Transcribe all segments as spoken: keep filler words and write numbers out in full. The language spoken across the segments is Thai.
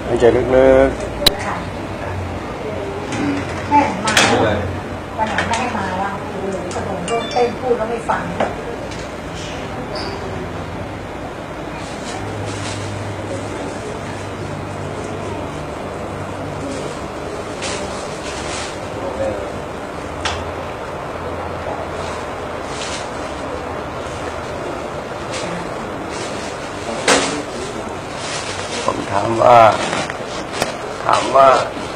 หายใจลึกๆแม่มาวันไหนไม่ให้มาว่าโอ้โหกระโดดร่มเต้นพูดแล้วไม่ฟังผมถามว่าถามว่า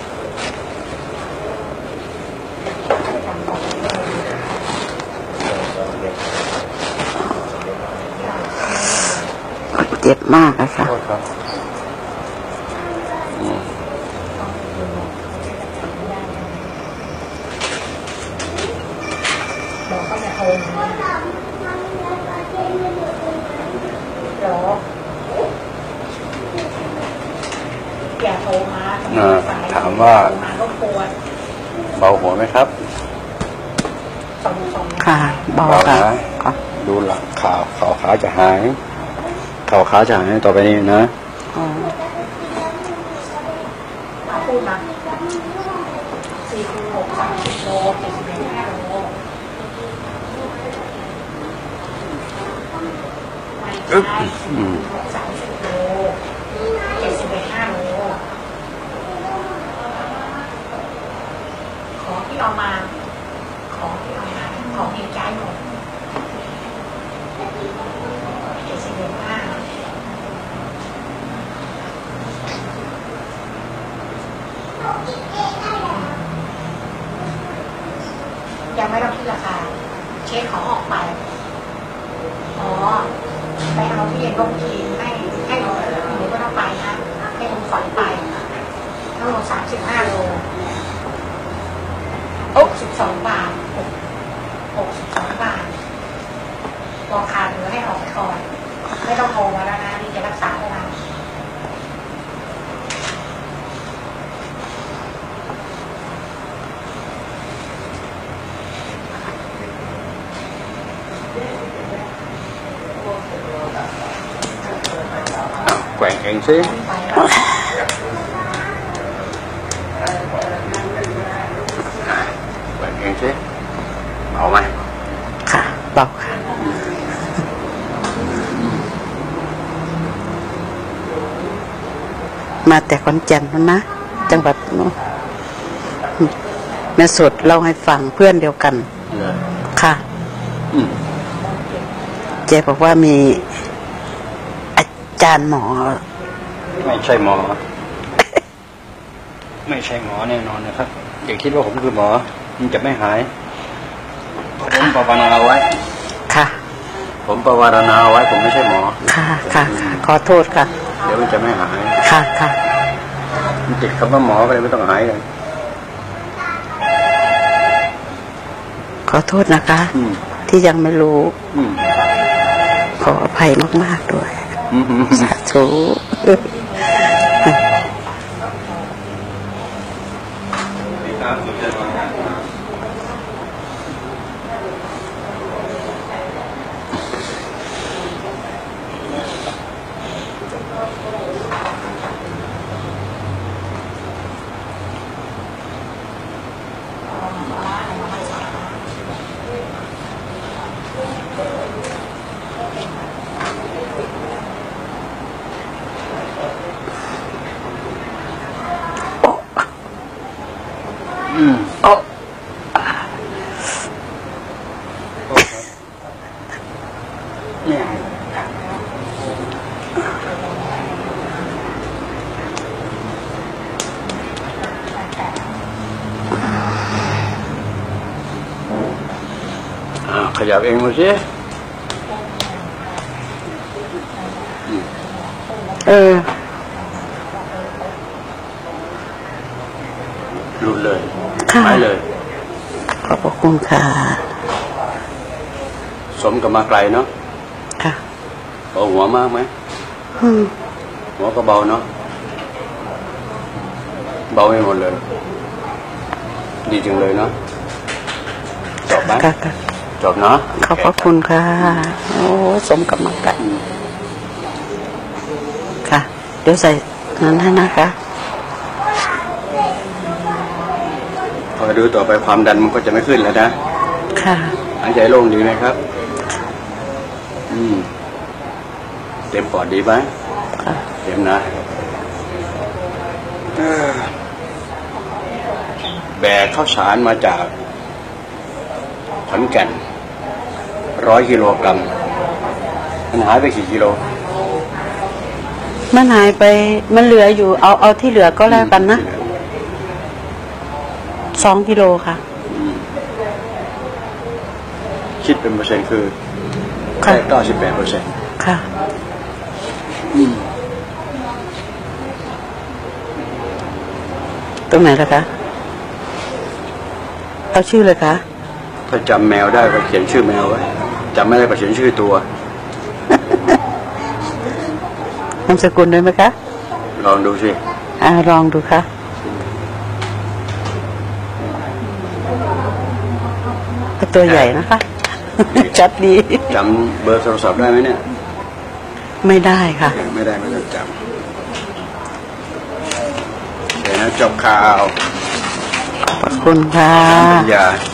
เจ็บมากอะค่ะบอกก็จะโทรมาหรออย่าโทรมาถามว่าเบาหัวไหมครับค่ะเบาค่ะดูหลังข่าวข่าวขาจะหายข่าวขาจะหายต่อไปนี้นะอ๋อพูดมาสี่คูณหกสามสิบโลเจ็ดสิบเอ็ดห้าโลอึ๊บสามสิบโลเจ็ดสิบเอ็ดห้าโลของที่เอามาของที่เอามาของเองใจหมดเจ็ดสิบเอ็ดห้ายังไม่ต้องคิดราคาเช็คเขาออกไปอ๋อไปเอาที่เย็นลงทีให้ให้หนูหนูก็ต้องไปนะให้หนูฝันไปทั้งหมดสามสิบห้าโลหกสิบสองบาทหกสิบสองบาทพอขาดหนูให้ออกก่อนไม่ต้องโทรมาแล้วนะนี่จะรักษาได้ไหมแกว่งเองสิแกว่งเองสิเบาไหมค่ะเบาค่ะมาแต่ขอนแก่นนะจังหวัดโน้นแม่สดเล่าให้ฟังเพื่อนเดียวกันค่ะเจ๊บอกว่ามีอาจารย์หมอไม่ใช่หมอไม่ใช่หมอแน่นอนนะครับอย่าคิดว่าผมคือหมอมันจะไม่หายผมภาวนาไว้ค่ะผมภาวนาไว้ผมไม่ใช่หมอค่ะค่ะขอโทษค่ะเดี๋ยวมันจะไม่หายค่ะค่ะมันติดคำว่าหมอไปเลยไม่ต้องหายเลยขอโทษนะคะที่ยังไม่รู้ขออภัยมากๆด้วยสาธุโอ้ขยับเองมาสิเออรุนเลยหายเลยขอบคุณค่ะสมกับมาไกลเนาะค่ะเบาหัวมากไหมหัวก็เบาเนาะเบาไม่หมดเลยดีจังเลยเนาะจบไหมจบเนาะขอบพระคุณค่ะโอ้สมกับมาไกลค่ะเดี๋ยวใส่นั่นนะคะพอดูต่อไปความดันมันก็จะไม่ขึ้นแล้วนะค่ะหายใจโล่งดีไหมครับ อืมเต็มปอดดีไหมค่ะเต็มนะเออแบกข้าวสารมาจากขอนแก่นร้อยกิโลกรัมมันหายไปกี่กิโลมันหายไปมันเหลืออยู่เอาเอาที่เหลือก็แล้วกันนะสองกิโลค่ะคิดเป็นเปอร์เซ็นต์คือค่ะแค่เก้าสิบแปดเปอร์เซ็นต์ค่ะตรงไหนล่ะคะเอาชื่อเลยคะถ้าจำแมวได้ก็เขียนชื่อแมวไว้จำไม่ได้ก็เขียนชื่อตัวนามสกุลด้วยไหมคะลองดูสิอ่าลองดูค่ะตัวใหญ่นะคะ ชัดดีจำเบอร์โทรศัพท์ได้ไหมเนี่ยไม่ได้ค่ะไม่ได้ไม่ต้องจำเดี๋ยวนะจบข่าวขอบคุณค่ะน้ำเป็นยา